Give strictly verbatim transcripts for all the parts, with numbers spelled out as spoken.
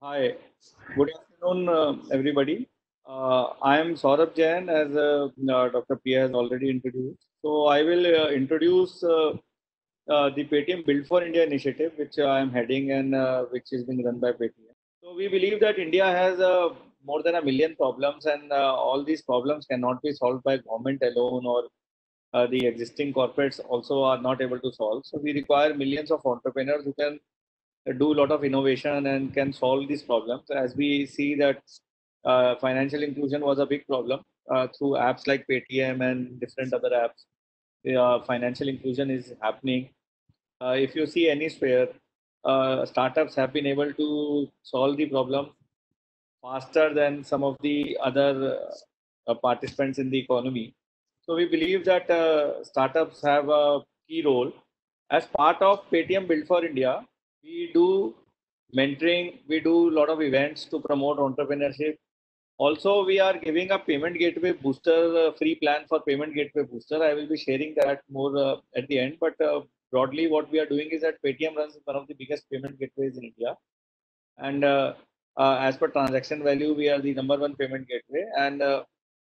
Hi, good afternoon, uh, everybody. Uh, I am Saurabh Jain, as uh, uh, Doctor P has already introduced. So I will uh, introduce uh, uh, the Paytm Build for India initiative, which I am heading and uh, which is being run by Paytm. So we believe that India has uh, more than a million problems, and uh, all these problems cannot be solved by government alone, or uh, the existing corporates also are not able to solve. So we require millions of entrepreneurs who can do a lot of innovation and can solve these problems. As we see that uh, financial inclusion was a big problem uh, through apps like Paytm and different other apps. Uh, financial inclusion is happening. Uh, if you see any sphere, uh, startups have been able to solve the problem faster than some of the other uh, participants in the economy. So we believe that uh, startups have a key role. As part of Paytm Build for India, we do mentoring, we do a lot of events to promote entrepreneurship. Also, we are giving a payment gateway booster, uh, free plan for payment gateway booster. I will be sharing that more uh, at the end. But uh, broadly, what we are doing is that Paytm runs one of the biggest payment gateways in India, and uh, uh, as per transaction value, we are the number one payment gateway, and uh,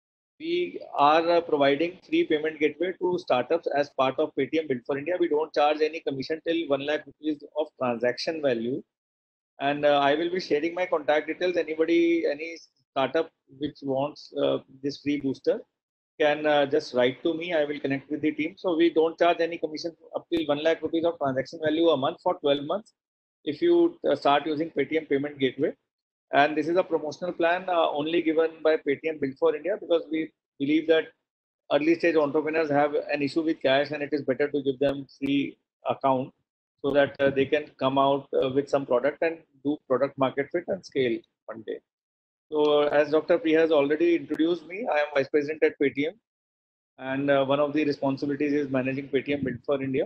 we are uh, providing free payment gateway to startups as part of Paytm Build for India. We don't charge any commission till one lakh rupees of transaction value, and uh, I will be sharing my contact details. Anybody, any startup which wants uh, this free booster can uh, just write to me. I will connect with the team. So we don't charge any commission up till one lakh rupees of transaction value a month for twelve months if you uh, start using Paytm Payment Gateway. And this is a promotional plan uh, only given by Paytm Build for India, because we believe that early stage entrepreneurs have an issue with cash, and it is better to give them free account so that uh, they can come out uh, with some product and do product market fit and scale one day. So as Doctor P has already introduced me, I am Vice President at Paytm, and uh, one of the responsibilities is managing Paytm Build for India.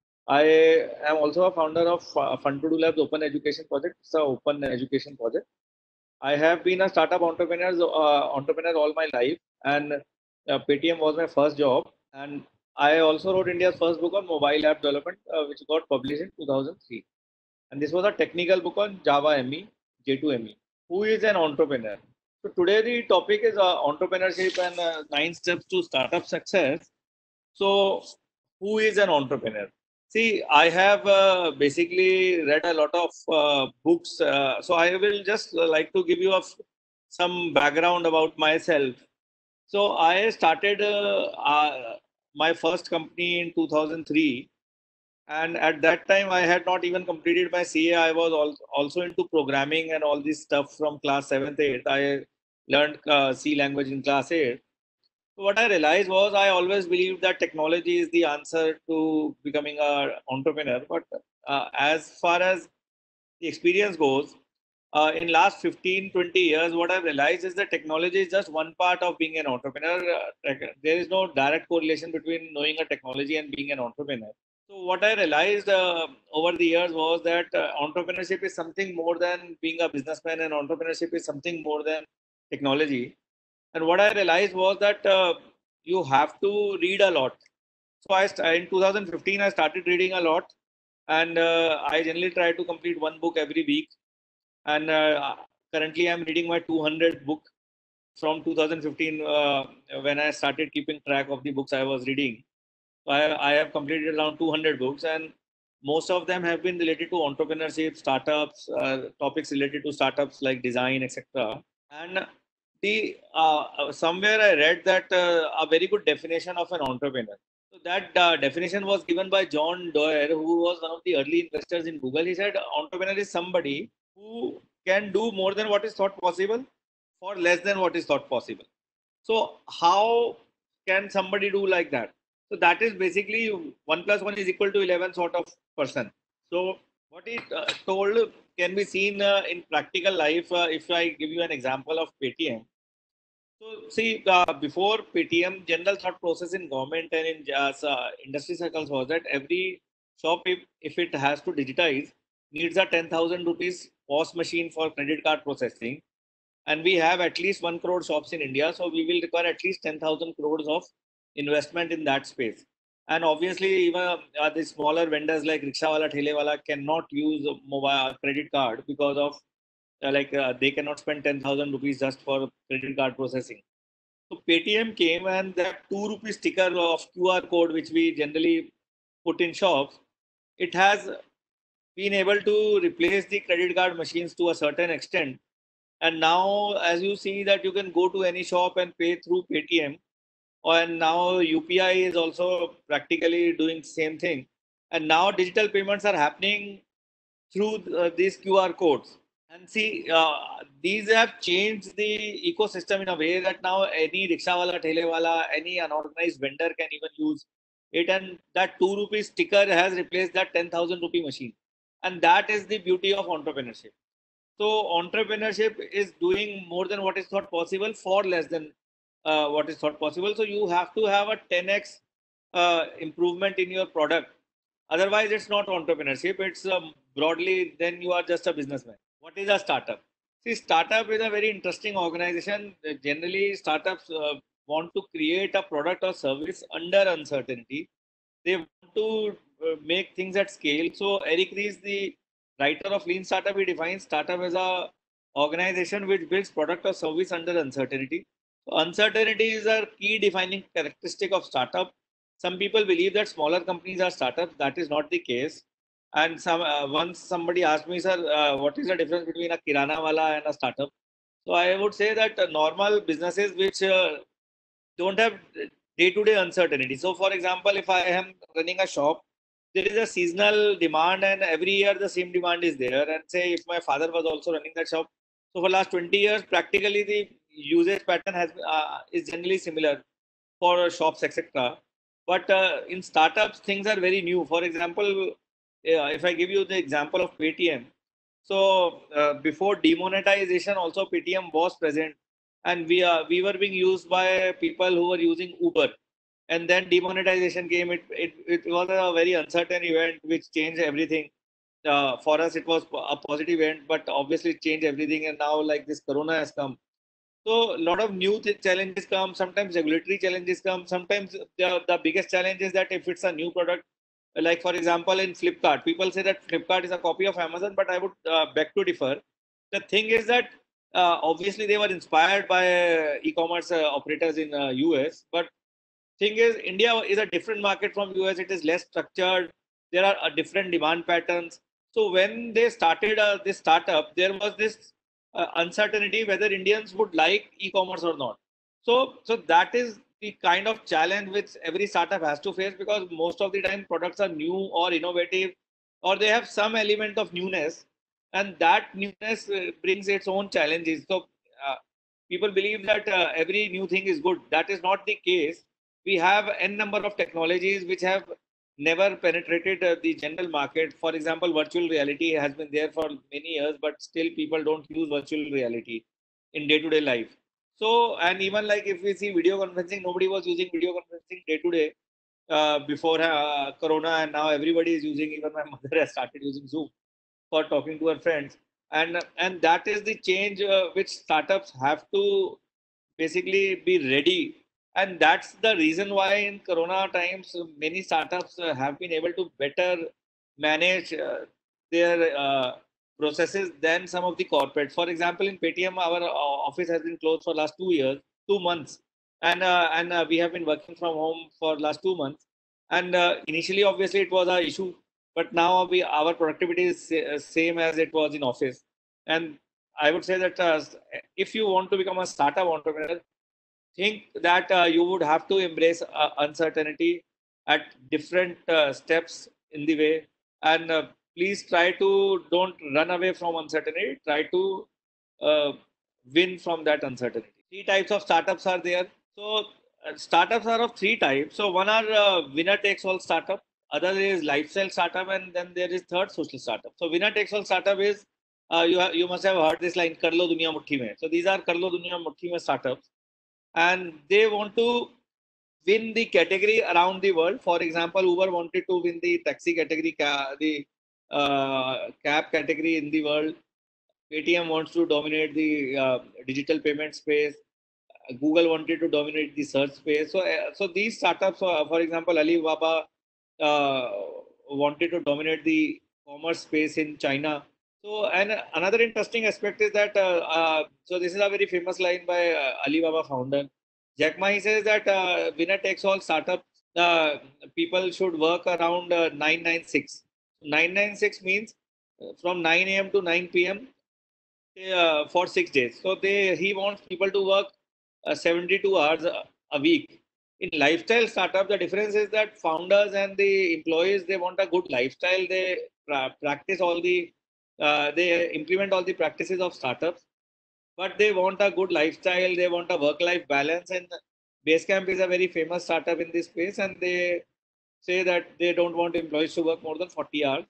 I am also a founder of uh, Fund to Do Labs Open Education Project. It's an open education project. I have been a startup entrepreneur, uh, entrepreneur all my life, and uh, Paytm was my first job. And I also wrote India's first book on mobile app development, uh, which got published in two thousand three. And this was a technical book on Java M E, J two M E. Who is an entrepreneur? So today the topic is uh, entrepreneurship and uh, nine steps to startup success. So, who is an entrepreneur? See, I have uh, basically read a lot of uh, books. Uh, so, I will just uh, like to give you a, some background about myself. So, I started uh, uh, my first company in two thousand three. And at that time, I had not even completed my C A. I was also into programming and all this stuff from class seventh, eighth. I learned uh, C language in class eight. So what I realized was I always believed that technology is the answer to becoming an entrepreneur. But uh, as far as the experience goes, uh, in last fifteen, twenty years, what I've realized is that technology is just one part of being an entrepreneur. Uh, there is no direct correlation between knowing a technology and being an entrepreneur. So what I realized uh, over the years was that uh, entrepreneurship is something more than being a businessman, and entrepreneurship is something more than technology. And what I realized was that uh, you have to read a lot. So I st- in two thousand fifteen I started reading a lot, and uh, I generally try to complete one book every week. And uh, currently I'm reading my two hundredth book from two thousand fifteen, uh, when I started keeping track of the books I was reading. So I, I have completed around two hundred books, and most of them have been related to entrepreneurship, startups, uh, topics related to startups like design, et cetera. And the uh, uh, somewhere I read that uh, a very good definition of an entrepreneur. So that uh, definition was given by John Doerr, who was one of the early investors in Google. He said, entrepreneur is somebody who can do more than what is thought possible for less than what is thought possible. So how can somebody do like that? So that is basically one plus one is equal to eleven sort of person. So what he uh, told can be seen uh, in practical life. Uh, if I give you an example of Paytm. So see, uh, before Paytm, general thought process in government and in uh, uh, industry circles was that every shop, if, if it has to digitize, needs a ten thousand rupees POS machine for credit card processing. And we have at least one crore shops in India, so we will require at least ten thousand crores of investment in that space. And obviously, even uh, the smaller vendors like rickshawala, thelewala cannot use a mobile credit card because of uh, like uh, they cannot spend ten thousand rupees just for credit card processing. So Paytm came, and that two rupee sticker of Q R code, which we generally put in shops, it has been able to replace the credit card machines to a certain extent. And now, as you see that you can go to any shop and pay through Paytm, and now U P I is also practically doing same thing. And now digital payments are happening through uh, these Q R codes. And see, uh, these have changed the ecosystem in a way that now any rickshaw wala, thele wala, any unorganized vendor can even use it. And that two rupee sticker has replaced that ten thousand rupee machine. And that is the beauty of entrepreneurship. So entrepreneurship is doing more than what is thought possible for less than uh, what is thought possible. So you have to have a ten x uh, improvement in your product. Otherwise, it's not entrepreneurship. It's um, broadly, then you are just a businessman. What is a startup? See, startup is a very interesting organization. Uh, Generally, startups uh, want to create a product or service under uncertainty. They want to uh, make things at scale. So Eric Ries, the writer of Lean Startup, he defines startup as a organization which builds product or service under uncertainty. So uncertainty is a key defining characteristic of startup. Some people believe that smaller companies are startups. That is not the case. And some uh, once somebody asked me, sir, uh, what is the difference between a kirana wala and a startup? So I would say that uh, normal businesses which uh, don't have day-to-day uncertainty. So, for example, if I am running a shop, there is a seasonal demand, and every year the same demand is there. And say if my father was also running that shop, so for last twenty years, practically the usage pattern has uh, is generally similar for shops, et cetera. But uh, in startups, things are very new. For example, uh, if I give you the example of Paytm, so uh, before demonetization, also Paytm was present, and we are we were being used by people who were using Uber. And then demonetization came. It it, it was a very uncertain event which changed everything. Uh, for us, it was a positive event, but obviously it changed everything. And now, like this Corona has come, so a lot of new th- challenges come. Sometimes regulatory challenges come. Sometimes the, the biggest challenge is that if it's a new product, like for example in Flipkart, people say that Flipkart is a copy of Amazon, but I would uh, beg to differ. The thing is that uh, obviously they were inspired by uh, e-commerce uh, operators in uh, U S, but thing is India is a different market from U S. It is less structured. There are uh, different demand patterns. So when they started uh, this startup, there was this uh, uncertainty whether Indians would like e-commerce or not. So, so that is the kind of challenge which every startup has to face, because most of the time products are new or innovative, or they have some element of newness, and that newness uh, brings its own challenges. So, uh, people believe that uh, every new thing is good. That is not the case. We have n number of technologies which have never penetrated uh, the general market. For example, virtual reality has been there for many years, but still people don't use virtual reality in day-to-day life. So, and even like if we see video conferencing, nobody was using video conferencing day to day uh, before uh, Corona, and now everybody is using. Even my mother has started using Zoom for talking to her friends, and and that is the change uh, which startups have to basically be ready. And that's the reason why in Corona times uh, many startups uh, have been able to better manage uh, their uh, processes than some of the corporates. For example, in Paytm, our uh, office has been closed for last two years, two months, and uh, and uh, we have been working from home for last two months. And uh, initially, obviously, it was a issue, but now we our productivity is sa- same as it was in office. And I would say that uh, if you want to become a startup entrepreneur, think that uh, you would have to embrace uh, uncertainty at different uh, steps in the way, and uh, please try to don't run away from uncertainty. Try to uh, win from that uncertainty. Three types of startups are there. So uh, startups are of three types. So one are uh, winner takes all startup, other is lifestyle startup, and then there is third social startup. So winner takes all startup is uh, you ha- you must have heard this line, kar lo duniya mutti mein. So these are kar lo duniya mutti mein startups, and they want to win the category around the world. For example, Uber wanted to win the taxi category, the uh, cab category in the world. Paytm wants to dominate the uh, digital payment space. Google wanted to dominate the search space. So, uh, so these startups, uh, for example, Alibaba uh, wanted to dominate the commerce space in China. So, and another interesting aspect is that, uh, uh, so this is a very famous line by uh, Alibaba founder. Jack Ma, he says that uh, winner takes all startup, uh, people should work around uh, nine nine six. nine nine six means uh, from nine a m to nine p m uh, for six days. So they he wants people to work uh, seventy-two hours a, a week. In lifestyle startup, the difference is that founders and the employees, they want a good lifestyle. They pra- practice all the uh, they implement all the practices of startups, but they want a good lifestyle. They want a work-life balance, and Basecamp is a very famous startup in this space, and they say that they don't want employees to work more than forty hours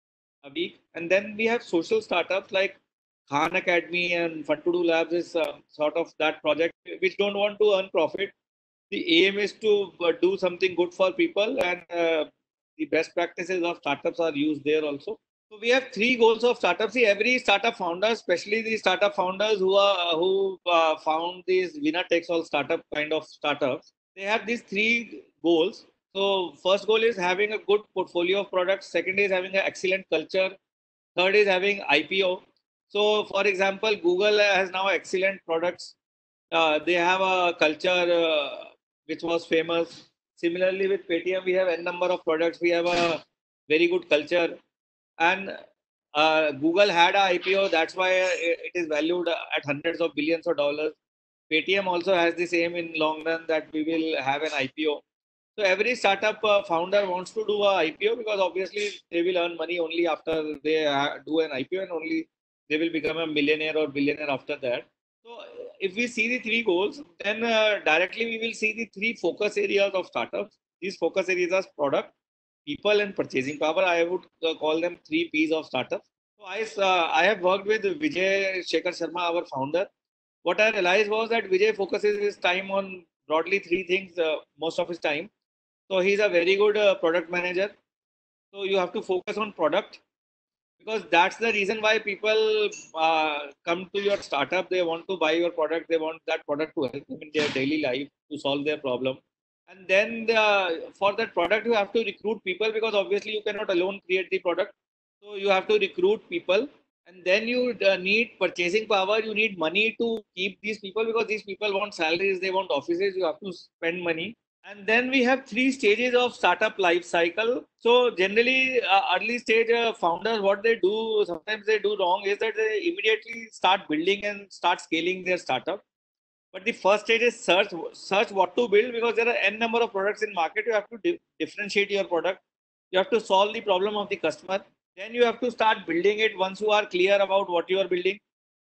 a week. And then we have social startups like Khan Academy and Fun to Do Labs is uh, sort of that project which don't want to earn profit. The aim is to uh, do something good for people, and uh, the best practices of startups are used there also. So we have three goals of startups. See, every startup founder, especially the startup founders who are who uh, found these winner takes all startup kind of startups, they have these three goals. So first goal is having a good portfolio of products. Second is having an excellent culture. Third is having I P O. So, for example, Google has now excellent products. Uh, they have a culture uh, which was famous. Similarly, with Paytm, we have n number of products. We have a very good culture, and uh, Google had a I P O. That's why it is valued at hundreds of billions of dollars. Paytm also has the same in long run that we will have an I P O. So every startup uh, founder wants to do a I P O because obviously they will earn money only after they uh, do an I P O, and only they will become a millionaire or billionaire after that. So if we see the three goals, then uh, directly we will see the three focus areas of startups. These focus areas are product, people, and purchasing power. I would uh, call them three P's of startups. So I, uh, I have worked with Vijay Shekhar Sharma, our founder. What I realized was that Vijay focuses his time on broadly three things uh, most of his time. So he's a very good uh, product manager. So you have to focus on product, because that's the reason why people uh, come to your startup. They want to buy your product. They want that product to help them in their daily life to solve their problem. And then the, for that product, you have to recruit people, because obviously you cannot alone create the product. So you have to recruit people, and then you uh, need purchasing power. You need money to keep these people, because these people want salaries. They want offices. You have to spend money. And then we have three stages of startup life cycle. So generally, uh, early stage uh, founders, what they do, sometimes they do wrong, is that they immediately start building and start scaling their startup. But the first stage is search, search what to build, because there are n number of products in market. You have to di- differentiate your product. You have to solve the problem of the customer. Then you have to start building it once you are clear about what you are building,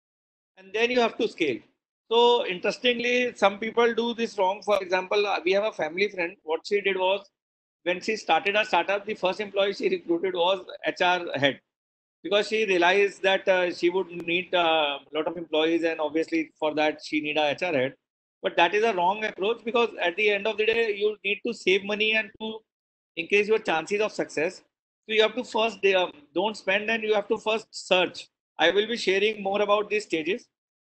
and then you have to scale. So interestingly, some people do this wrong. For example, uh, we have a family friend. What she did was, when she started her startup, the first employee she recruited was H R head, because she realized that uh, she would need a lot of employees, and obviously for that she need a H R head. But that is a wrong approach, because at the end of the day, you need to save money and to increase your chances of success. So you have to first um, don't spend, and you have to first search. I will be sharing more about these stages,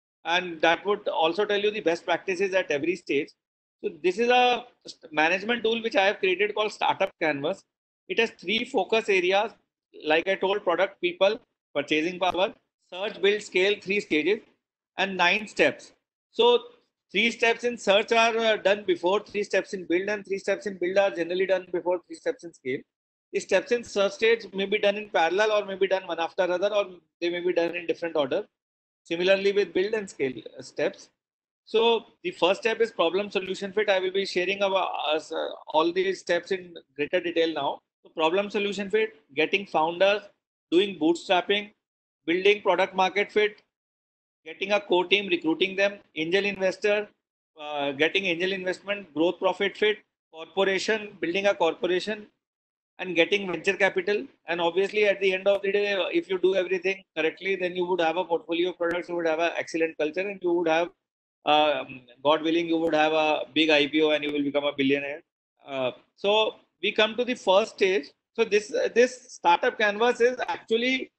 and that would also tell you the best practices at every stage. So this is a management tool which I have created called Startup Canvas. It has three focus areas, like I told: product, people, purchasing power, search, build, scale, three stages, and nine steps. So three steps in search are uh, done before, three steps in build, and three steps in build are generally done before three steps in scale. The steps in search stage may be done in parallel, or may be done one after other, or they may be done in different order. Similarly with build and scale uh, steps. So the first step is problem solution fit. I will be sharing about uh, all these steps in greater detail now. So problem solution fit, getting founders, doing bootstrapping, building product market fit, getting a core team, recruiting them, angel investor, uh, getting angel investment, growth profit fit, corporation, building a corporation, and getting venture capital. And obviously, at the end of the day, if you do everything correctly, then you would have a portfolio of products, you would have an excellent culture, and you would have, uh, God willing, you would have a big I P O, and you will become a billionaire. Uh, so we come to the first stage. So this uh, this startup canvas is actually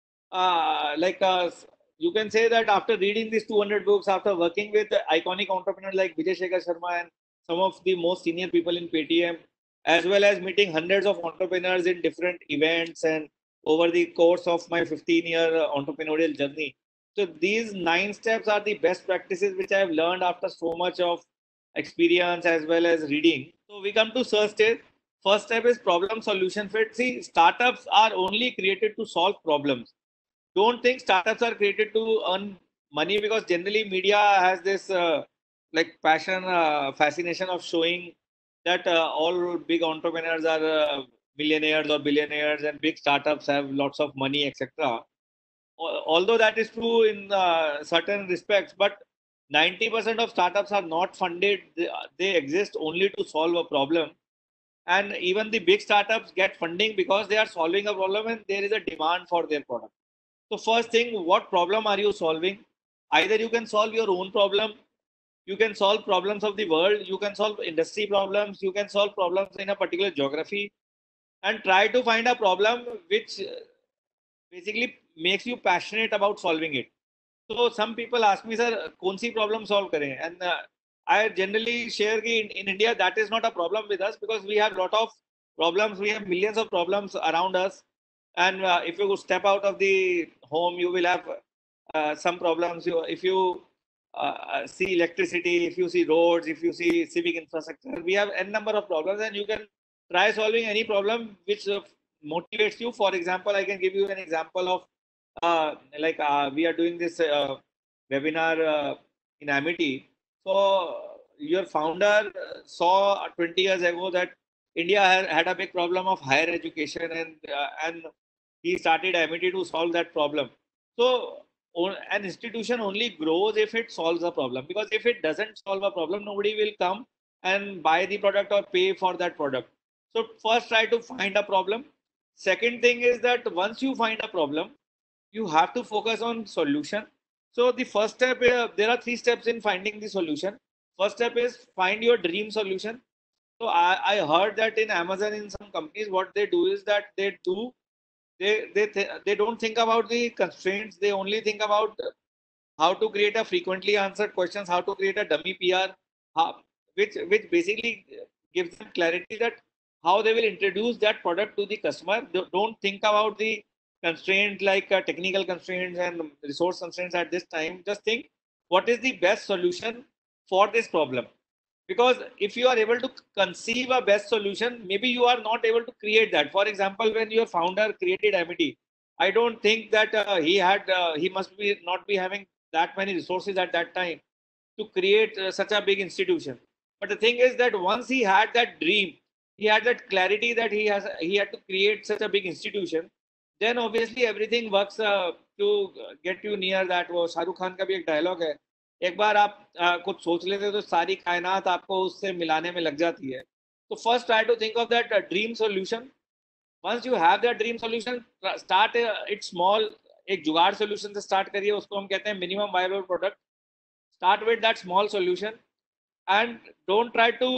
uh, like uh, you can say that after reading these two hundred books, after working with iconic entrepreneurs like Vijay Shekhar Sharma and some of the most senior people in Paytm, as well as meeting hundreds of entrepreneurs in different events and over the course of my fifteen year entrepreneurial journey. So these nine steps are the best practices which I have learned after so much of experience as well as reading. So we come to search stage. First step is problem solution fit. See, startups are only created to solve problems. Don't think startups are created to earn money, because generally media has this uh, like passion, uh, fascination of showing that uh, all big entrepreneurs are uh, millionaires or billionaires and big startups have lots of money, et cetera. Although that is true in uh, certain respects, but ninety percent of startups are not funded. They, they exist only to solve a problem. And even the big startups get funding because they are solving a problem and there is a demand for their product. So first thing, what problem are you solving? Either you can solve your own problem, you can solve problems of the world, you can solve industry problems, you can solve problems in a particular geography, and try to find a problem which uh, basically makes you passionate about solving it. So some people ask me, sir, kaun si problem solve kare? And uh, I generally share that in, in India, that is not a problem with us, because we have lot of problems. We have millions of problems around us. And uh, if you step out of the home, you will have uh, some problems. You, if you uh, see electricity, if you see roads, if you see civic infrastructure, we have n number of problems, and you can try solving any problem which uh, motivates you. For example, I can give you an example of uh, like uh, we are doing this uh, webinar uh, in Amity. So your founder saw twenty years ago that India had, had a big problem of higher education, and uh, and he started Amity to solve that problem. So an institution only grows if it solves a problem, because if it doesn't solve a problem, nobody will come and buy the product or pay for that product. So first try to find a problem. Second thing is that once you find a problem, you have to focus on solution. So the first step, uh, there are three steps in finding the solution. First step is find your dream solution. So I, I heard that in Amazon, in some companies, what they do is that they do they they th- they don't think about the constraints. They only think about how to create a frequently answered questions, how to create a dummy P R, how, which which basically gives them clarity that how they will introduce that product to the customer. They don't think about the constraints like uh, technical constraints and resource constraints at this time. Just think what is the best solution for this problem. Because if you are able to conceive a best solution, maybe you are not able to create that. For example, when your founder created Amity, I don't think that uh, he had uh, he must be not be having that many resources at that time to create uh, such a big institution. But the thing is that once he had that dream, he had that clarity that he has he had to create such a big institution, then obviously everything works uh, to get you near that. वो शाहरुख खान का भी एक dialogue है, एक बार आप uh, कुछ सोच लेते हो तो सारी कायनात आपको उससे मिलाने में लग जाती है. So first try to think of that uh, dream solution. Once you have that dream solution, start uh, it small. एक जुगाड़ solution से start करिए, उसको हम कहते हैं minimum viable product. Start with that small solution and don't try to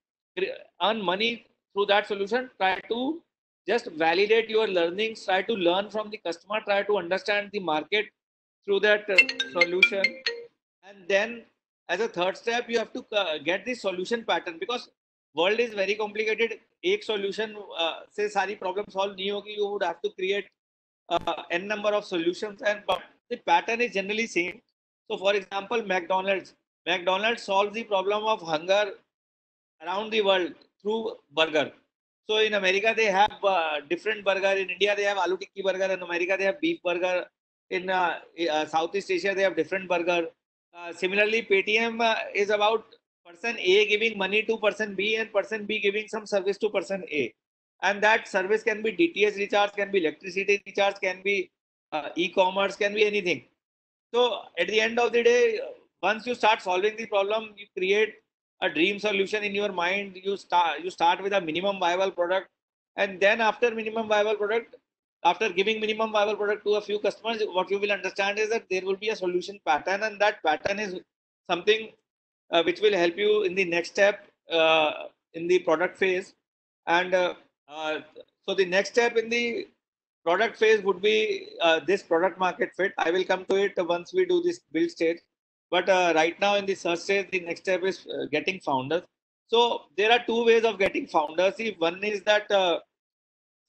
earn money through that solution. Try to just validate your learnings, try to learn from the customer, try to understand the market through that uh, solution. And then as a third step, you have to uh, get the solution pattern, because world is very complicated. एक solution uh, से सारी problem solve नहीं होगी. You would have to create uh, n number of solutions, and but the pattern is generally same. So for example, McDonald's. McDonald's solves the problem of hunger around the world through burger. So in America they have uh, different burger. In India they have aloo tikki burger. In America they have beef burger. In uh, uh, Southeast Asia they have different burger. Uh, similarly, Paytm uh, is about person A giving money to person B and person B giving some service to person A. And that service can be D T H recharge, can be electricity recharge, can be uh, e-commerce, can be anything. So at the end of the day, once you start solving the problem, you create a dream solution in your mind. You start you start with a minimum viable product, and then after minimum viable product, after giving minimum viable product to a few customers, what you will understand is that there will be a solution pattern, and that pattern is something uh, which will help you in the next step uh, in the product phase. And uh, uh, so the next step in the product phase would be uh, this product market fit. I will come to it once we do this build stage. But uh, right now in the search stage, the next step is uh, getting founders. So there are two ways of getting founders. See, one is that uh,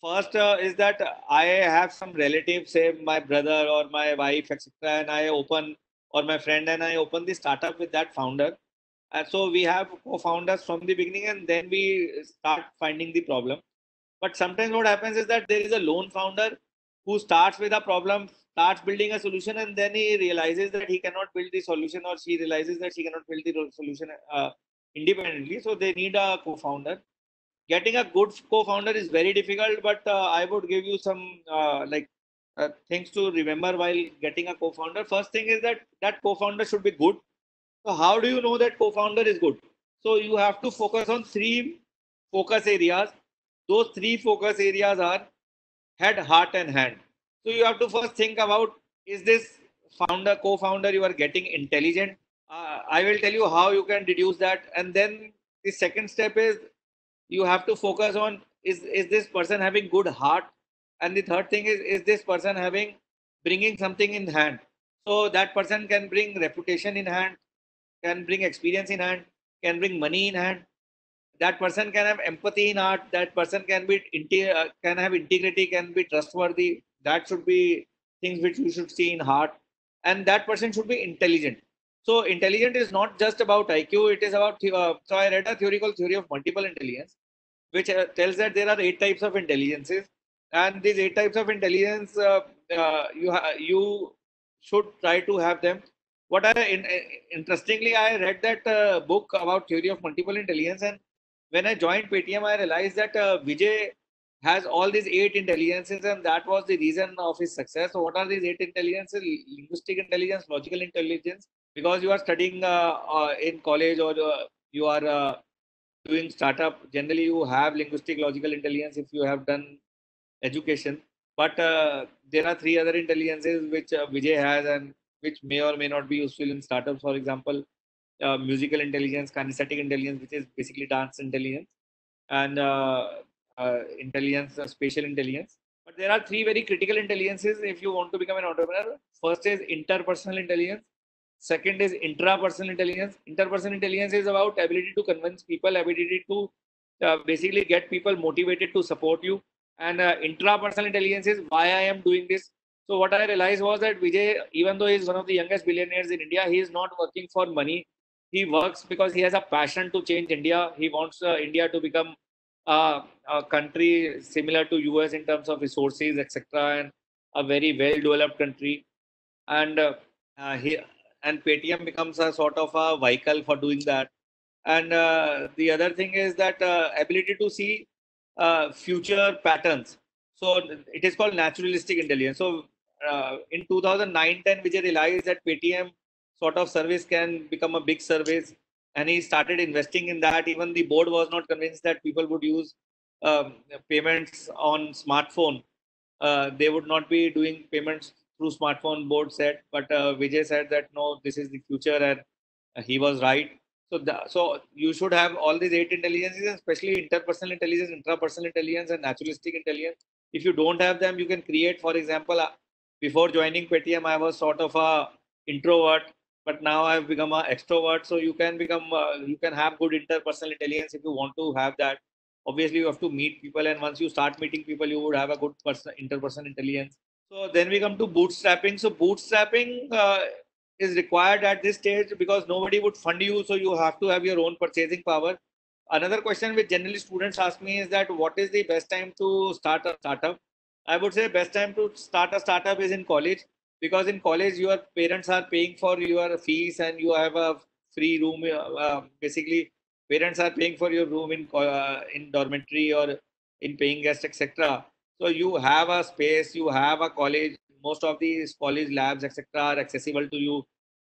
First uh, is that I have some relatives, say my brother or my wife, et cetera, and I open, or my friend and I open the startup with that founder. And so we have co-founders from the beginning, and then we start finding the problem. But sometimes what happens is that there is a lone founder who starts with a problem, starts building a solution, and then he realizes that he cannot build the solution, or she realizes that she cannot build the solution uh, independently. So they need a co-founder. Getting a good co-founder is very difficult, but uh, I would give you some uh, like uh, things to remember while getting a co-founder. First thing is that that co-founder should be good. So how do you know that co-founder is good? So you have to focus on three focus areas. Those three focus areas are head, heart, and hand. So you have to first think about, is this founder, co-founder you are getting intelligent? Uh, I will tell you how you can deduce that. And then the second step is you have to focus on, is is this person having good heart? And the third thing is is this person having bringing something in hand? So that person can bring reputation in hand, can bring experience in hand, can bring money in hand. That person can have empathy in heart. That person can be uh, can have integrity, can be trustworthy. That should be things which you should see in heart. And that person should be intelligent. So intelligent is not just about I Q, it is about uh, so I read a theory called theory of multiple intelligence, which uh, tells that there are eight types of intelligences, and these eight types of intelligence uh, uh, you ha- you should try to have them. What I in, interestingly, I read that uh, book about theory of multiple intelligence, and when I joined Paytm, I realized that uh, Vijay has all these eight intelligences, and that was the reason of his success. So, what are these eight intelligences? Linguistic intelligence, logical intelligence. Because you are studying uh, uh, in college, or uh, you are uh, doing startup, generally you have linguistic, logical intelligence if you have done education. But uh, there are three other intelligences which uh, Vijay has, and which may or may not be useful in startups. For example, uh, musical intelligence, kinesthetic intelligence, which is basically dance intelligence, and uh, uh, intelligence, uh, spatial intelligence. But there are three very critical intelligences if you want to become an entrepreneur. First is interpersonal intelligence. Second is intrapersonal intelligence. Interpersonal intelligence is about ability to convince people, ability to uh, basically get people motivated to support you. And uh, intrapersonal intelligence is why I am doing this. So what I realized was that Vijay, even though he is one of the youngest billionaires in India, he is not working for money. He works because he has a passion to change India. He wants uh, India to become uh, a country similar to U S in terms of resources, et cetera, and a very well-developed country. And uh, uh, he and Paytm becomes a sort of a vehicle for doing that. And uh, the other thing is that uh, ability to see uh, future patterns. So it is called naturalistic intelligence. So uh, in two thousand nine ten, Vijay realized that Paytm sort of service can become a big service, and he started investing in that. Even the board was not convinced that people would use um, payments on smartphone. Uh, they would not be doing payments through smartphone, board said. But uh, Vijay said that no, this is the future, and uh, he was right. So, the, so you should have all these eight intelligences, especially interpersonal intelligence, intrapersonal intelligence, and naturalistic intelligence. If you don't have them, you can create. For example, uh, before joining Paytm, I was sort of a introvert, but now I've become an extrovert. So you can become, uh, you can have good interpersonal intelligence if you want to have that. Obviously, you have to meet people, and once you start meeting people, you would have a good person, interpersonal intelligence. So then we come to bootstrapping. So bootstrapping uh, is required at this stage because nobody would fund you, so you have to have your own purchasing power. Another question which generally students ask me is that what is the best time to start a startup? I would say best time to start a startup is in college, because in college your parents are paying for your fees and you have a free room. Uh, uh, basically, parents are paying for your room in uh, in dormitory or in paying guest, et cetera. So you have a space, you have a college. Most of these college labs, et cetera, are accessible to you,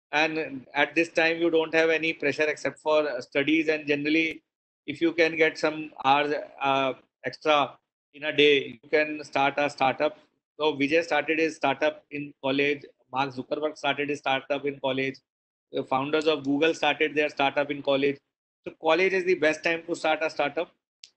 and at this time you don't have any pressure except for studies. And generally, if you can get some hours uh, extra in a day, you can start a startup. So Vijay started his startup in college. Mark Zuckerberg started his startup in college. The founders of Google started their startup in college. So college is the best time to start a startup.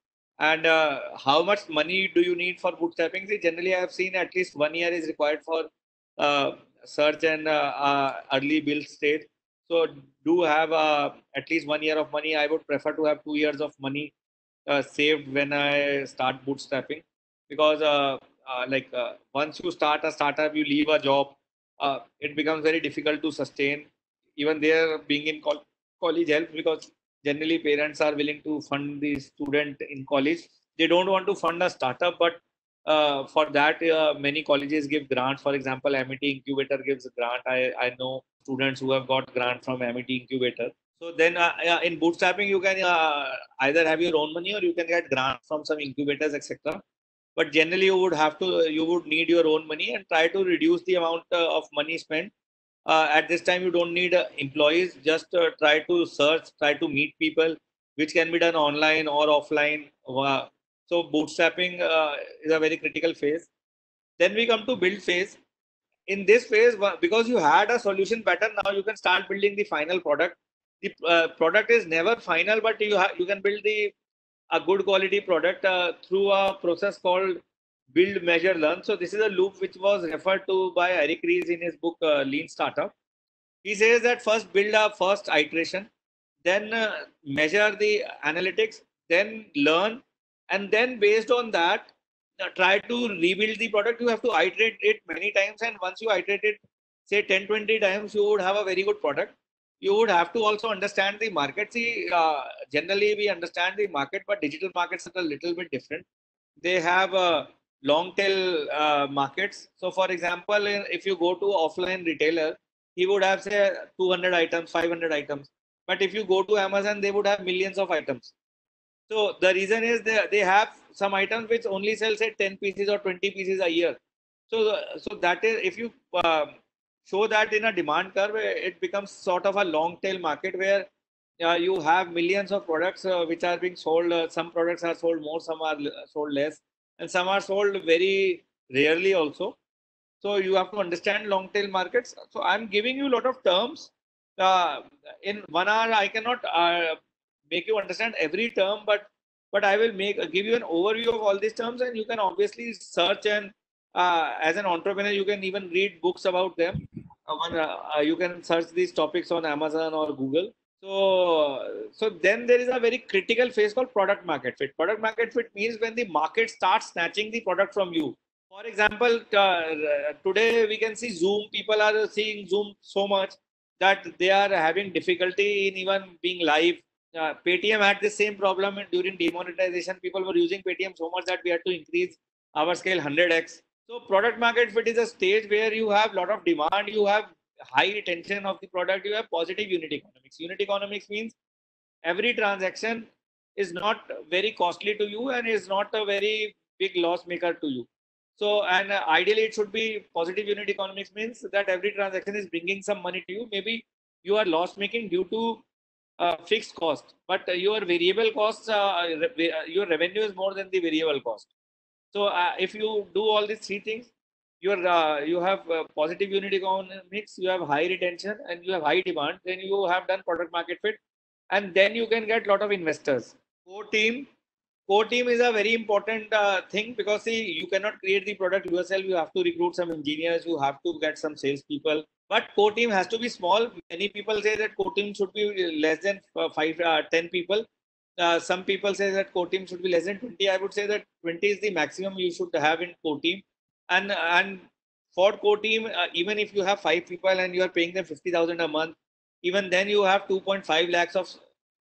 And uh, how much money do you need for bootstrapping? See, generally, I have seen at least one year is required for uh, search and uh, uh, early build stage. So, do have uh, at least one year of money. I would prefer to have two years of money uh, saved when I start bootstrapping, because uh, uh, like uh, once you start a startup, you leave a job, uh, it becomes very difficult to sustain. Even there, being in col- college helps, because generally parents are willing to fund the student in college. They don't want to fund a startup, but uh, for that, uh, many colleges give grants. For example, M I T Incubator gives a grant. I, I know students who have got grant from M I T Incubator. So then uh, uh, in bootstrapping, you can uh, either have your own money or you can get grants from some incubators, et cetera. But generally, you would have to, you would need your own money and try to reduce the amount uh, of money spent. Uh, at this time, you don't need uh, employees. Just uh, try to search, try to meet people, which can be done online or offline. Uh, so bootstrapping uh, is a very critical phase. Then we come to build phase. In this phase, because you had a solution pattern, now you can start building the final product. The uh, product is never final, but you have you can build the a good quality product uh, through a process called build, measure, learn. So this is a loop which was referred to by Eric Ries in his book uh, Lean Startup. He says that first build a first iteration, then uh, measure the analytics, then learn, and then based on that, uh, try to rebuild the product. You have to iterate it many times, and once you iterate it, say ten, twenty times, you would have a very good product. You would have to also understand the market. See, uh, generally we understand the market, but digital markets are a little bit different. They have uh, long tail uh, markets. So, for example, if you go to offline retailer, he would have say two hundred items, five hundred items. But if you go to Amazon, they would have millions of items. So the reason is they, they have some items which only sell say ten pieces or twenty pieces a year. So so that is, if you uh, show that in a demand curve, it becomes sort of a long tail market where uh, you have millions of products uh, which are being sold. Uh, some products are sold more, some are sold less, and some are sold very rarely also. So you have to understand long tail markets. So I'm giving you a lot of terms. Uh, in one hour, I cannot uh, make you understand every term, but but I will make give you an overview of all these terms, and you can obviously search, and uh, as an entrepreneur, you can even read books about them. Uh, one, uh, uh, you can search these topics on Amazon or Google. So, so then there is a very critical phase called product market fit. Product market fit means when the market starts snatching the product from you. For example, uh, today we can see Zoom. People are seeing Zoom so much that they are having difficulty in even being live. Uh, Paytm had the same problem during demonetization. People were using Paytm so much that we had to increase our scale one hundred x. So product market fit is a stage where you have a lot of demand, you have high retention of the product, you have positive unit economics. Unit economics means every transaction is not very costly to you and is not a very big loss maker to you. So, and uh, ideally it should be positive unit economics means that every transaction is bringing some money to you. Maybe you are loss making due to uh, fixed cost, but uh, your variable costs, uh, re- your revenue is more than the variable cost. So uh, if you do all these three things, you're uh, you have uh, positive unit economics, you have high retention, and you have high demand. Then you have done product market fit, and then you can get a lot of investors. Core team, core team is a very important uh, thing, because see, you cannot create the product yourself. You have to recruit some engineers, you have to get some salespeople. But core team has to be small. Many people say that core team should be less than uh, five, uh, ten people. Uh, some people say that core team should be less than twenty. I would say that twenty is the maximum you should have in core team. And and for core team, uh, even if you have five people and you are paying them fifty thousand a month, even then you have two point five lakhs of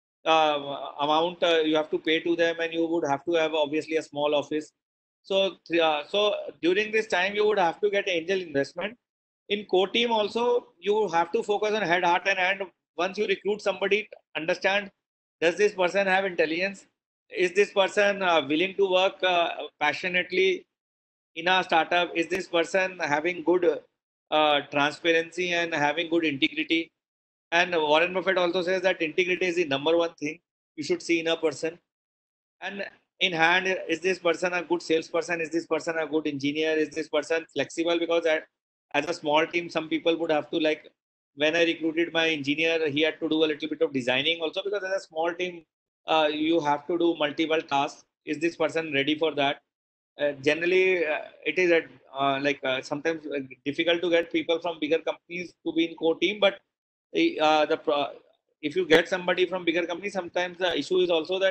uh, amount uh, you have to pay to them, and you would have to have obviously a small office. So, uh, so during this time, you would have to get angel investment. In core team also, you have to focus on head, heart, and hand. Once you recruit somebody, understand, does this person have intelligence? Is this person uh, willing to work uh, passionately in a startup? Is this person having good uh, transparency and having good integrity? And Warren Buffett also says that integrity is the number one thing you should see in a person. And in hand, is this person a good salesperson? Is this person a good engineer? Is this person flexible? Because at, as a small team, some people would have to, like, when I recruited my engineer, he had to do a little bit of designing also, because as a small team, uh, you have to do multiple tasks. Is this person ready for that? Uh, generally, uh, it is at, uh, like uh, sometimes uh, difficult to get people from bigger companies to be in core team, but uh, the if you get somebody from bigger companies, sometimes the issue is also that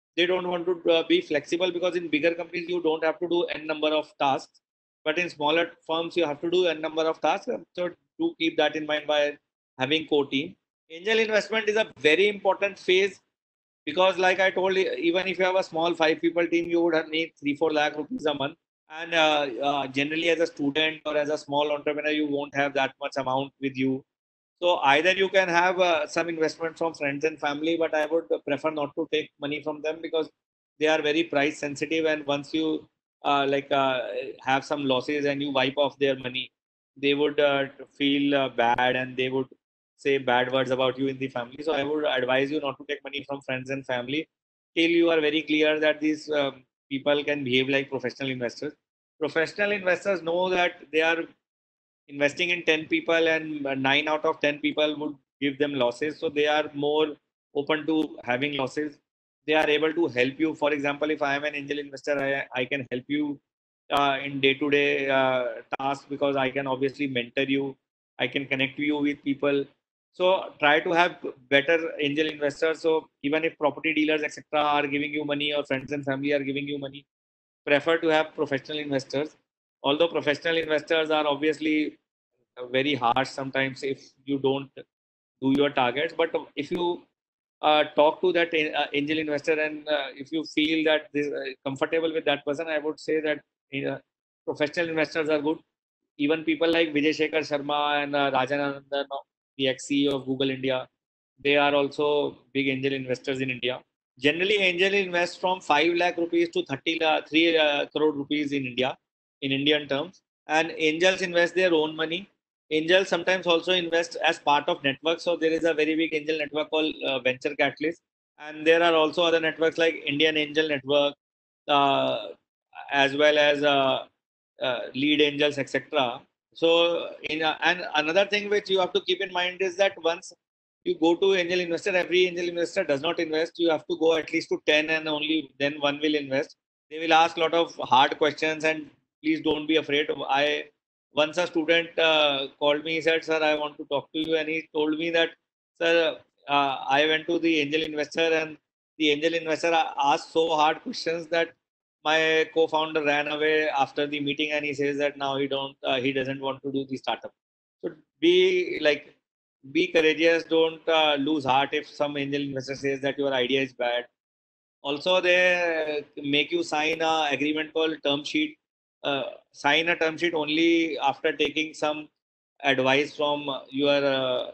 they don't want to uh, be flexible, because in bigger companies you don't have to do n number of tasks, but in smaller firms you have to do n number of tasks. So do keep that in mind by having core team. Angel investment is a very important phase, because like I told you, even if you have a small five people team, you would have need three four lakh rupees a month. And uh, uh, generally as a student or as a small entrepreneur, you won't have that much amount with you. So either you can have uh, some investment from friends and family, but I would prefer not to take money from them, because they are very price sensitive. And once you uh, like uh, have some losses and you wipe off their money, they would uh, feel uh, bad, and they would say bad words about you in the family. So I would advise you not to take money from friends and family till you are very clear that these um, people can behave like professional investors. Professional investors know that they are investing in ten people, and nine out of ten people would give them losses. So they are more open to having losses. They are able to help you. For example, if I am an angel investor, I, I can help you uh, in day-to-day uh, tasks, because I can obviously mentor you. I can connect you with people. So try to have better angel investors. So even if property dealers, et cetera, are giving you money, or friends and family are giving you money, prefer to have professional investors. Although professional investors are obviously very harsh sometimes if you don't do your targets, but if you uh, talk to that uh, angel investor, and uh, if you feel that this uh, comfortable with that person, I would say that uh, professional investors are good. Even people like Vijay Shekhar Sharma and uh, Rajan Anandan, the ex-C E O of Google India, they are also big angel investors in India. Generally, angel invests from five lakh rupees to thirty lakh, three uh, crore rupees in India, in Indian terms. And angels invest their own money. Angels sometimes also invest as part of networks. So there is a very big angel network called uh, Venture Catalyst, and there are also other networks like Indian Angel Network, uh, as well as uh, uh, Lead Angels, et cetera. So, in a, and another thing which you have to keep in mind is that once you go to angel investor, every angel investor does not invest. You have to go at least to ten, and only then one will invest. They will ask a lot of hard questions, and please don't be afraid. I once a student uh, called me, he said, "Sir, I want to talk to you," and he told me that, "Sir, uh, I went to the angel investor, and the angel investor asked so hard questions that my co-founder ran away after the meeting, and he says that now he don't uh, he doesn't want to do the startup." So be like be courageous. Don't uh, lose heart if some angel investor says that your idea is bad. Also, they make you sign a agreement called term sheet. Uh, sign a term sheet only after taking some advice from your uh,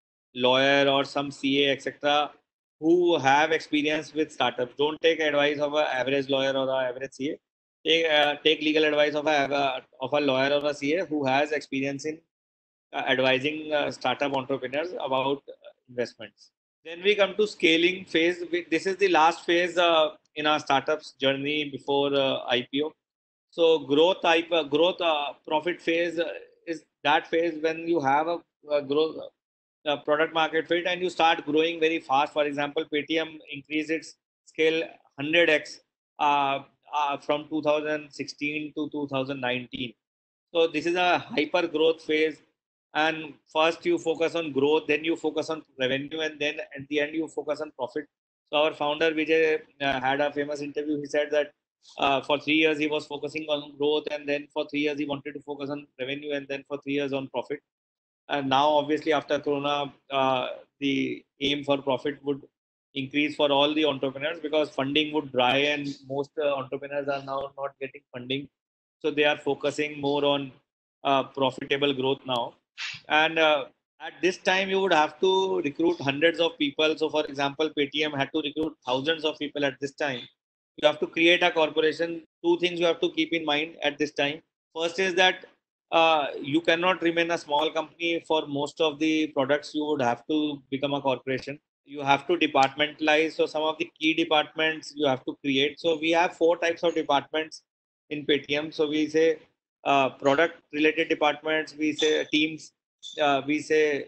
lawyer or some C A, et cetera, who have experience with startups. Don't take advice of an average lawyer or an average C A. Take, uh, take legal advice of a of a lawyer or a C A who has experience in uh, advising uh, startup entrepreneurs about uh, investments. Then we come to scaling phase. This is the last phase uh, in our startups journey before uh, I P O. So growth type, uh, growth uh, profit phase uh, is that phase when you have a, a growth uh, product market fit and you start growing very fast. For example, Paytm increased its scale one hundred x uh, uh, from two thousand sixteen to two thousand nineteen. So this is a hyper growth phase, and first you focus on growth, then you focus on revenue, and then at the end you focus on profit. So our founder Vijay uh, had a famous interview. He said that uh, for three years he was focusing on growth, and then for three years he wanted to focus on revenue, and then for three years on profit. And now, obviously, after Corona, uh, the aim for profit would increase for all the entrepreneurs, because funding would dry, and most uh, entrepreneurs are now not getting funding. So they are focusing more on uh, profitable growth now. And uh, at this time, you would have to recruit hundreds of people. So, for example, Paytm had to recruit thousands of people at this time. You have to create a corporation. Two things you have to keep in mind at this time. First is that uh, you cannot remain a small company. For most of the products, you would have to become a corporation. You have to departmentalize. So some of the key departments you have to create. So we have four types of departments in Paytm. So we say uh, product related departments, we say teams, uh, we say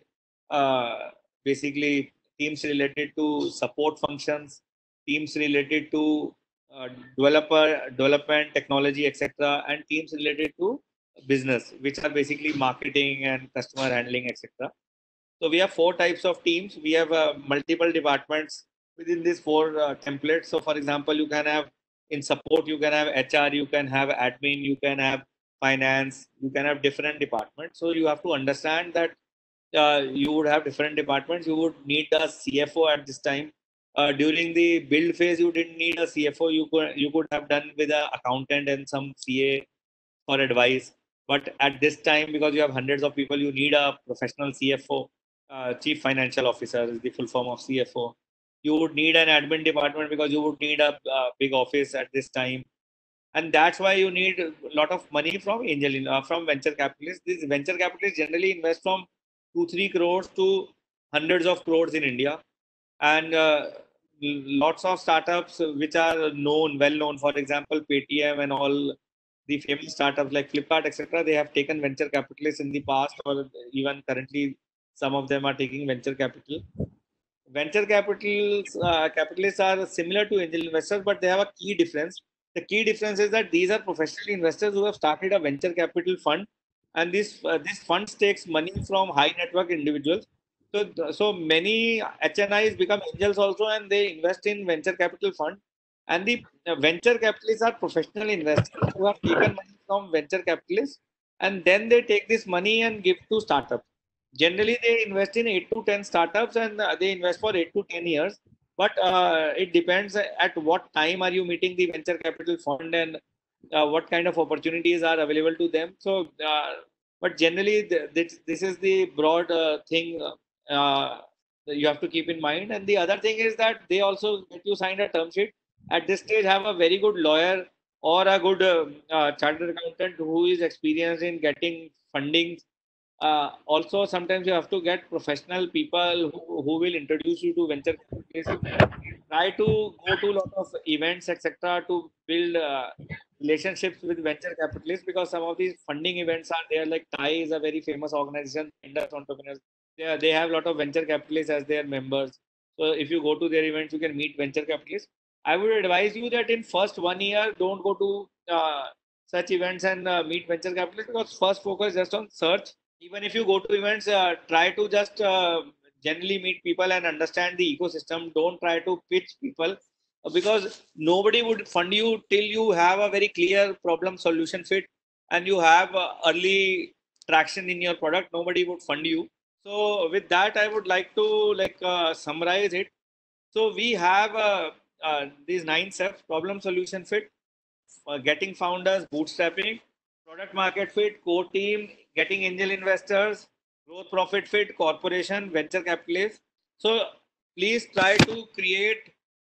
uh, basically teams related to support functions, teams related to uh, developer development, technology, et cetera, and teams related to business, which are basically marketing and customer handling, et cetera. So we have four types of teams. We have uh, multiple departments within these four uh, templates. So, for example, you can have in support, you can have H R, you can have admin, you can have finance, you can have different departments. So, you have to understand that uh, you would have different departments. You would need a C F O at this time. Uh, during the build phase, you didn't need a C F O. You could you could have done with an accountant and some C A for advice. But at this time, because you have hundreds of people, you need a professional C F O. Uh, Chief Financial Officer is the full form of C F O. You would need an admin department because you would need a uh, big office at this time, and that's why you need a lot of money from angel uh, from venture capitalists. These venture capitalists generally invest from two three crores to hundreds of crores in India, and uh, lots of startups which are known, well known. For example, Paytm and all the famous startups like Flipkart, et cetera. They have taken venture capitalists in the past, or even currently, some of them are taking venture capital. Venture capitals uh, capitalists are similar to angel investors, but they have a key difference. The key difference is that these are professional investors who have started a venture capital fund, and this uh, this fund takes money from high net worth individuals. So so many H N Is become angels also, and they invest in venture capital fund. And the uh, venture capitalists are professional investors who have taken money from venture capitalists, and then they take this money and give to startups. Generally, they invest in eight to ten startups, and uh, they invest for eight to ten years. But uh, it depends at what time are you meeting the venture capital fund, and uh, what kind of opportunities are available to them. So, uh, but generally, the, this, this is the broad uh, thing uh, that you have to keep in mind. And the other thing is that they also get you signed a term sheet. At this stage, have a very good lawyer or a good uh, uh, chartered accountant who is experienced in getting funding. Uh, also, sometimes you have to get professional people who, who will introduce you to venture capitalists. Try to go to a lot of events, et cetera, to build uh, relationships with venture capitalists, because some of these funding events are there. Like T I is a very famous organization, Indus Entrepreneurs. They, are, they have a lot of venture capitalists as their members. So if you go to their events, you can meet venture capitalists. I would advise you that in first one year, don't go to uh, such events and uh, meet venture capitalists, because first focus just on search. Even if you go to events, uh, try to just uh, generally meet people and understand the ecosystem. Don't try to pitch people, uh, because nobody would fund you till you have a very clear problem solution fit, and you have uh, early traction in your product. Nobody would fund you. So with that, I would like to like uh, summarize it. So we have uh, uh, these nine steps: problem solution fit, uh, getting founders, bootstrapping, product market fit, core team, getting angel investors, growth profit fit, corporation, venture capitalists. So please try to create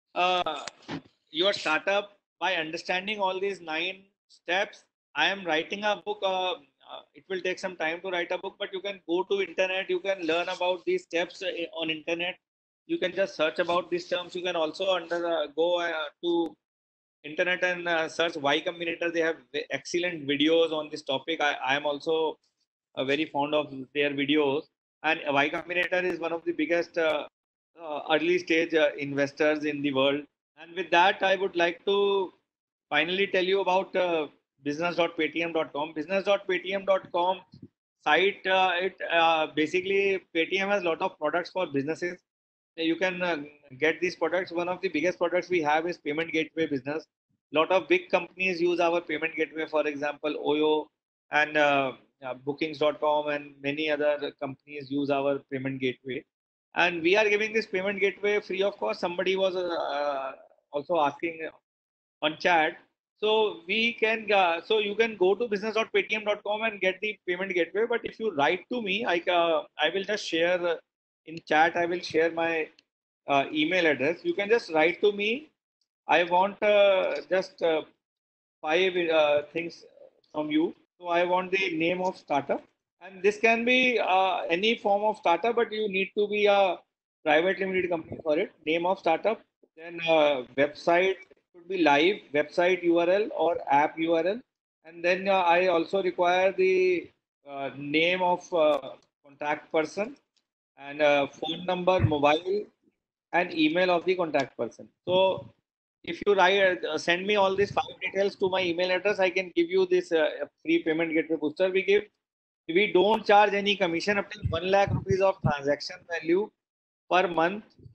uh, your startup by understanding all these nine steps. I am writing a book. Uh, uh, it will take some time to write a book, but you can go to internet. You can learn about these steps uh, on internet. You can just search about these terms. You can also under uh, go uh, to internet and uh, search Y Combinator. They have excellent videos on this topic. I, I am also uh, very fond of their videos. And Y Combinator is one of the biggest uh, uh, early stage uh, investors in the world. And with that, I would like to finally tell you about uh, business dot paytm dot com. business dot paytm dot com site, uh, it uh, basically Paytm has a lot of products for businesses. You can uh, get these products. One of the biggest products we have is payment gateway business. Lot of big companies use our payment gateway, for example Oyo and uh, uh, bookings dot com, and many other companies use our payment gateway, and we are giving this payment gateway free of cost. Somebody was uh, also asking on chat. So we can, uh, so you can go to business dot paytm dot com and get the payment gateway. But if you write to me, I uh, I will just share uh, in chat. I will share my uh, email address. You can just write to me. I want uh, just uh, five uh, things from you. So I want the name of startup, and this can be uh, any form of startup, but you need to be a private limited company for it. Name of startup, then uh, website should be live, website U R L or app U R L, and then uh, I also require the uh, name of uh, contact person, and uh, phone number, mobile, and email of the contact person. So if you write, uh, send me all these five details to my email address, I can give you this uh, free payment gateway booster. We give, we don't charge any commission up to one lakh rupees of transaction value per month.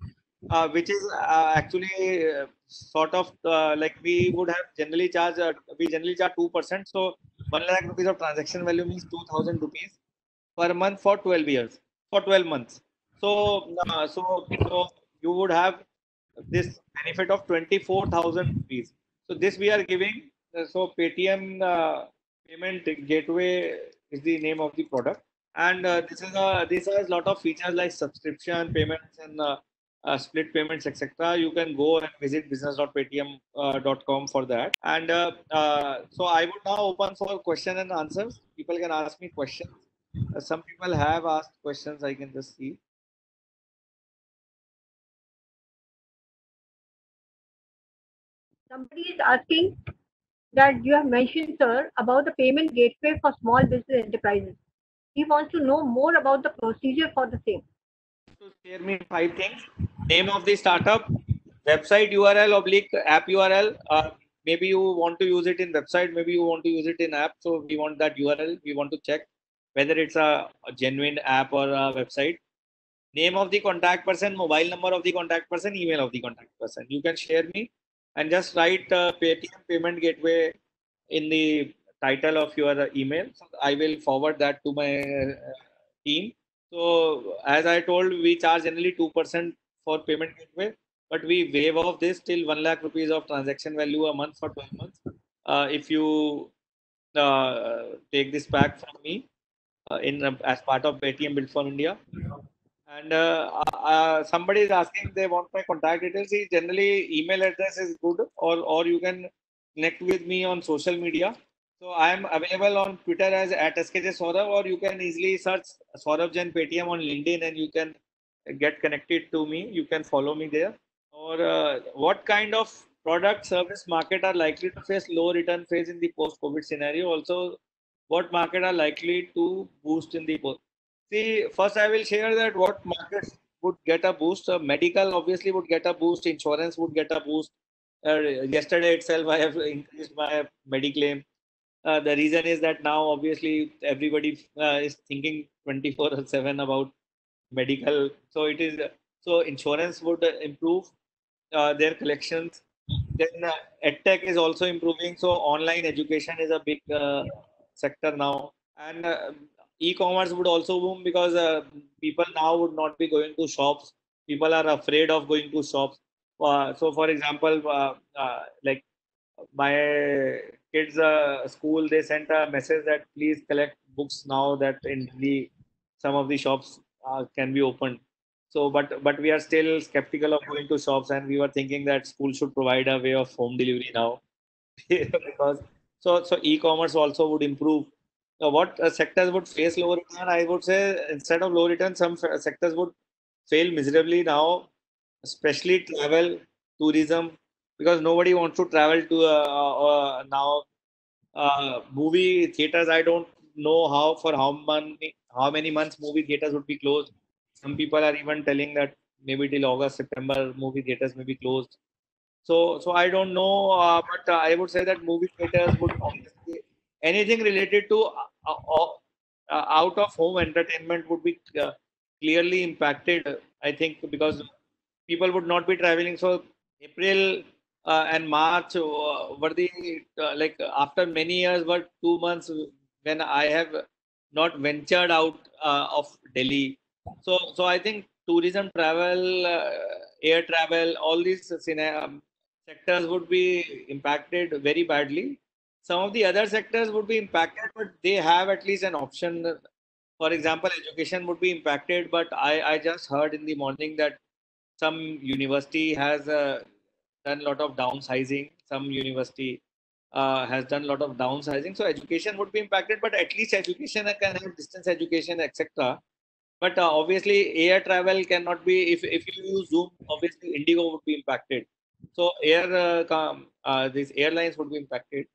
uh, which is uh, actually uh, sort of uh, like we would have generally charge uh, we generally charge two percent. So one lakh rupees of transaction value means two thousand rupees per month for twelve years, for twelve months. So uh, so so you would have this benefit of twenty-four thousand rupees. So this we are giving. Uh, so Paytm uh, payment gateway is the name of the product, and uh, this is a this has a lot of features like subscription payments and uh, uh, split payments, et cetera. You can go and visit business dot paytm dot com for that. And uh, uh, so I would now open for question and answers. People can ask me questions. Uh, some people have asked questions. I can just see. Somebody is asking that you have mentioned, sir, about the payment gateway for small business enterprises. He wants to know more about the procedure for the same. To share me five things: name of the startup, website U R L oblique app U R L. Uh, maybe you want to use it in website, maybe you want to use it in app. So we want that U R L. We want to check whether it's a, a genuine app or a website. Name of the contact person, mobile number of the contact person, email of the contact person. You can share me and just write uh, Paytm payment gateway in the title of your email. So I will forward that to my uh, team. So as I told, we charge generally two percent for payment gateway, but we waive off this till one lakh rupees of transaction value a month for twelve months. Uh, if you uh, take this pack from me uh, in uh, as part of Paytm Built for India. And uh, uh, somebody is asking they want my contact details. See, generally, email address is good, or or you can connect with me on social media. So I am available on Twitter as at S K J Saurabh, or you can easily search Saurabh Jain Paytm on LinkedIn, and you can get connected to me. You can follow me there. Or uh, what kind of product service market are likely to face low return phase in the post-COVID scenario? Also, what market are likely to boost in the post? See, first I will share that what markets would get a boost. Uh, medical obviously would get a boost. Insurance would get a boost. Uh, yesterday itself, I have increased my Mediclaim. Uh, the reason is that now obviously everybody uh, is thinking twenty-four seven about medical. So it is so insurance would uh, improve uh, their collections. Then uh, edtech is also improving. So online education is a big uh, sector now, and uh, e-commerce would also boom because uh, people now would not be going to shops. People are afraid of going to shops. Uh, so, for example, uh, uh, like my kids' uh, school, they sent a message that please collect books now that in the some of the shops uh, can be opened. So, but but we are still skeptical of going to shops, and we were thinking that school should provide a way of home delivery now, because so so e-commerce also would improve. Uh, what uh, sectors would face low return? I would say instead of low return, some f- sectors would fail miserably now, especially travel, tourism, because nobody wants to travel to uh, uh, now. Uh, movie theaters, I don't know how for how many how many months movie theaters would be closed. Some people are even telling that maybe till August, September, movie theaters may be closed. So, so I don't know, uh, but uh, I would say that movie theaters would obviously anything related to uh, uh, uh, out of home entertainment would be uh, clearly impacted. I think because people would not be traveling. So April uh, and March uh, were the uh, like after many years, were two months when I have not ventured out uh, of Delhi. So, so I think tourism, travel, uh, air travel, all these scena- um, sectors would be impacted very badly. Some of the other sectors would be impacted, but they have at least an option. For example, education would be impacted, but I, I just heard in the morning that some university has uh, done a lot of downsizing. Some university uh, has done a lot of downsizing. So education would be impacted, but at least education can have distance education, et cetera. But uh, obviously, air travel cannot be. If if you use Zoom, obviously Indigo would be impacted. So air uh, com, uh, these airlines would be impacted,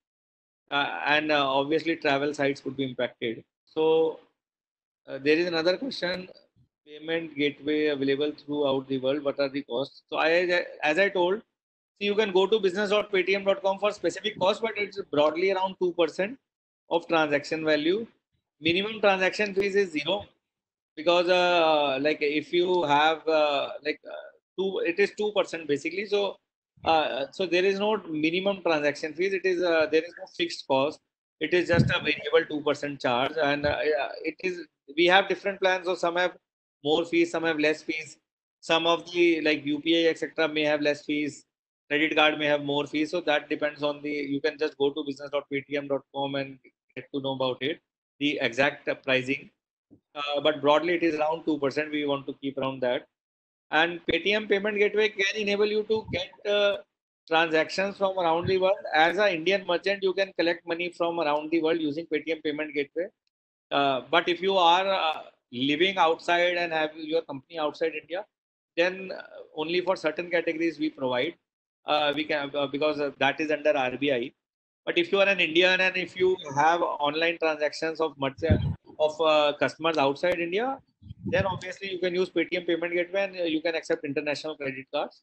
uh, and uh, obviously travel sites would be impacted. So uh, there is another question: payment gateway available throughout the world. What are the costs? So I, as I told, so you can go to business dot paytm dot com for specific cost, but it's broadly around two percent of transaction value. Minimum transaction fees is zero because, uh, like, if you have uh, like uh, two. It is two percent basically. So, uh, so there is no minimum transaction fees. It is uh, there is no fixed cost. It is just a variable two percent charge, and uh, it is. We have different plans. So some have more fees, some have less fees. Some of the like U P I et cetera may have less fees. Credit card may have more fees. So that depends on the. You can just go to business dot paytm dot com and get to know about it, the exact uh, pricing. Uh, but broadly, it is around two percent. We want to keep around that. And Paytm Payment Gateway can enable you to get uh, transactions from around the world. As an Indian merchant, you can collect money from around the world using Paytm Payment Gateway. Uh, but if you are uh, living outside and have your company outside India, then uh, only for certain categories we provide. Uh, we can uh, because uh, that is under R B I. But if you are an Indian and if you have online transactions of merchant of uh, customers outside India, then obviously you can use Paytm Payment Gateway and uh, you can accept international credit cards.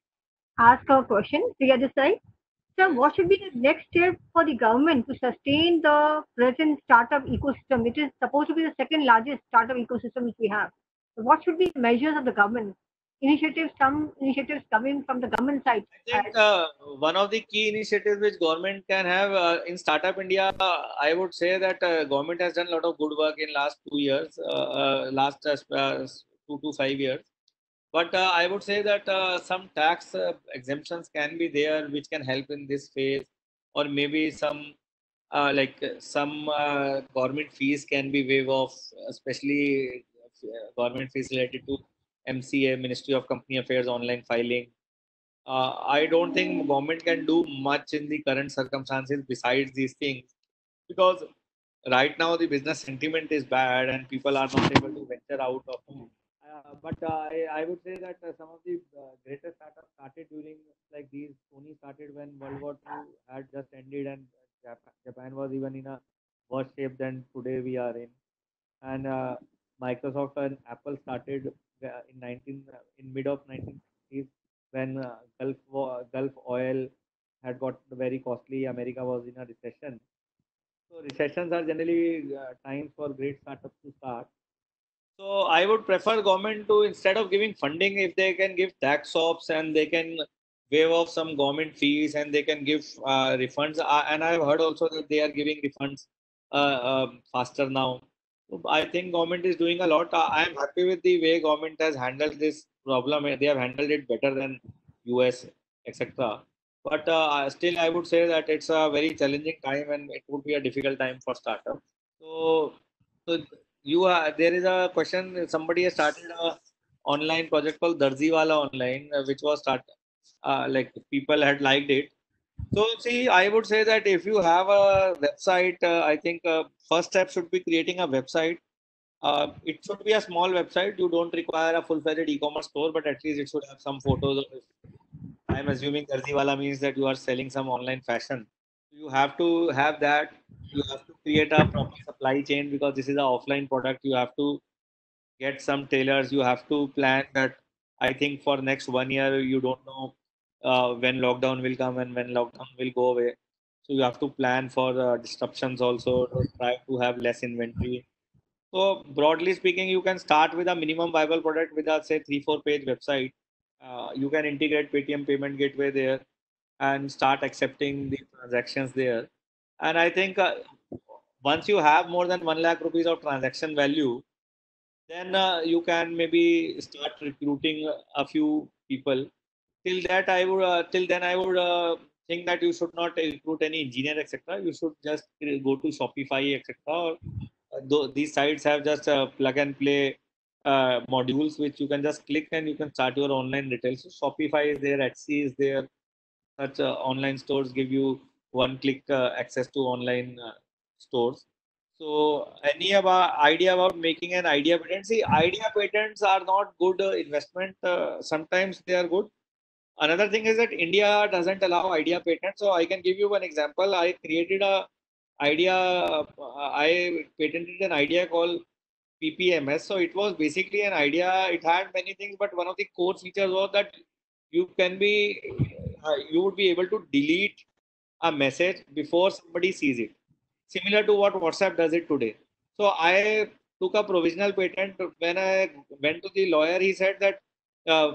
Ask a question to the other side. Sir, Yes. what should be the next step for the government to sustain the present startup ecosystem, which is supposed to be the second largest startup ecosystem which we have? So what should be the measures of the government? Initiatives, some initiatives coming from the government side. I think uh, one of the key initiatives which government can have uh, in Startup India, uh, I would say that uh, government has done a lot of good work in last two years, uh, uh, last uh, uh, two to five years. But uh, I would say that uh, some tax uh, exemptions can be there which can help in this phase, or maybe some uh, like uh, some uh, government fees can be waived off, especially uh, government fees related to M C A, Ministry of Company Affairs, online filing. uh, I don't think government can do much in the current circumstances besides these things, because right now the business sentiment is bad and people are not able to venture out of home. Uh, but uh, I, I would say that uh, some of the uh, greatest startups started during like these. Sony started when World War Two had just ended and Japan, Japan was even in a worse shape than today we are in. And uh, Microsoft and Apple started uh, in nineteen uh, in mid of nineteen sixties when uh, Gulf War, Gulf oil had got very costly. America was in a recession. So recessions are generally uh, times for great startups to start. So I would prefer government to, instead of giving funding, if they can give tax offs and they can waive off some government fees and they can give uh, refunds. Uh, and I've heard also that they are giving refunds uh, um, faster now. So I think government is doing a lot. Uh, I am happy with the way government has handled this problem. They have handled it better than U S, et cetera. But uh, still, I would say that it's a very challenging time and it would be a difficult time for startups. So, so you are there is a question. Somebody has started a online project called Darziwala Online, uh, which was start uh, like people had liked it. So see, I would say that if you have a website, uh, I think uh, first step should be creating a website. Uh, it should be a small website. You don't require a full-fledged e-commerce store, but at least it should have some photos of it. I'm assuming Darziwala means that you are selling some online fashion. You have to have that. You have to create a proper supply chain because this is an offline product. You have to get some tailors. You have to plan that. I think for next one year, you don't know uh, when lockdown will come and when lockdown will go away. So you have to plan for uh, disruptions also. To try to have less inventory. So broadly speaking, you can start with a minimum viable product with a say three four page website. Uh, you can integrate Paytm Payment Gateway there and start accepting the transactions there. And I think uh, once you have more than one lakh rupees of transaction value, then uh, you can maybe start recruiting a few people. Till that, I would uh, till then I would uh, think that you should not recruit any engineer, et cetera. You should just go to Shopify, et cetera. Or, uh, though these sites have just uh, plug and play uh, modules which you can just click and you can start your online retail. So Shopify is there, Etsy is there. Such uh, online stores give you one click uh, access to online uh, stores. So any about idea about making an idea patent? See, idea patents are not good uh, investment. Uh, sometimes they are good. Another thing is that India doesn't allow idea patents. So I can give you one example. I created a idea. Uh, I patented an idea called P P M S. So it was basically an idea. It had many things, but one of the core features was that you can be, uh, you would be able to delete a message before somebody sees it, similar to what WhatsApp does it today. So I took a provisional patent. When I went to the lawyer, he said that uh,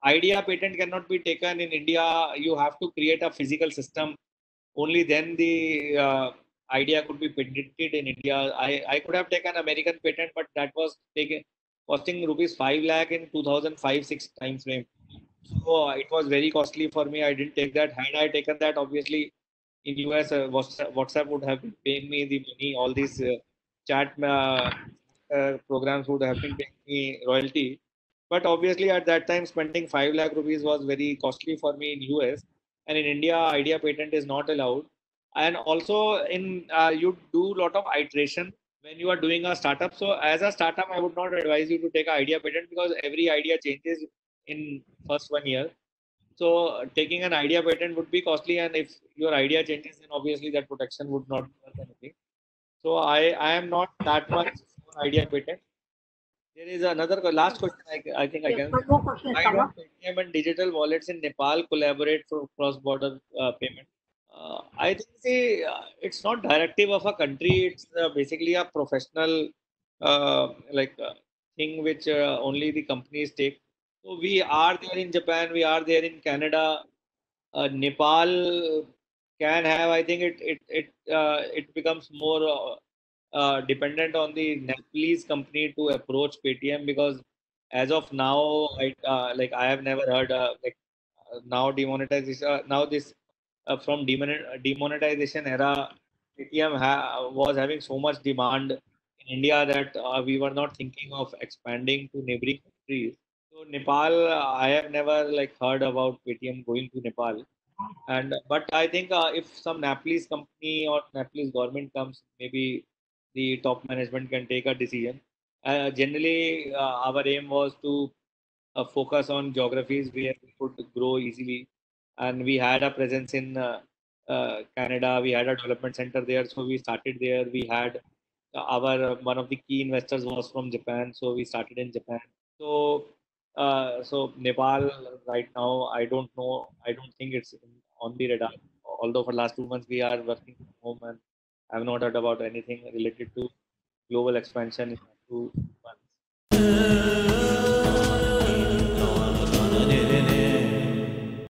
idea patent cannot be taken in India. You have to create a physical system. Only then the uh, idea could be patented in India. I, I could have taken American patent, but that was taken costing rupees five lakh in two thousand five six time frame. So uh, it was very costly for me. I didn't take that. Had I taken that, obviously in U S, uh, WhatsApp, WhatsApp would have been paying me the money. All these uh, chat uh, uh, programs would have been paying me royalty. But obviously, at that time, spending five lakh rupees was very costly for me in U S. And in India, idea patent is not allowed. And also, in uh, you do a lot of iteration when you are doing a startup. So, as a startup, I would not advise you to take an idea patent because every idea changes in first one year. So uh, taking an idea patent would be costly, and if your idea changes, then obviously that protection would not be worth anything. So I I am not that much for idea patent. There is another last question. I, I think I Yes, can. one more question has Why come don't up. Paytm and digital wallets in Nepal collaborate for cross-border uh, payment? Uh, I think see, uh, it's not directive of a country. It's uh, basically a professional uh, like uh, thing which uh, only the companies take. So we are there in Japan. We are there in Canada. Uh, Nepal can have. I think it it it uh, it becomes more uh, uh, dependent on the Nepalese company to approach Paytm because as of now, I uh, like I have never heard uh, like uh, now demonetization. Uh, now this uh, from demonet- demonetization era, Paytm ha- was having so much demand in India that uh, we were not thinking of expanding to neighboring countries. So Nepal, uh, I have never like heard about Paytm going to Nepal. And but I think uh, if some Nepalese company or Nepalese government comes, maybe the top management can take a decision. Uh, generally, uh, our aim was to uh, focus on geographies where we could grow easily, and we had a presence in uh, uh, Canada. We had a development center there, so we started there. We had uh, our uh, one of the key investors was from Japan, so we started in Japan. So, uh, so Nepal right now, I don't know. I don't think it's on the radar. Although for last two months we are working from home and I have not heard about anything related to global expansion to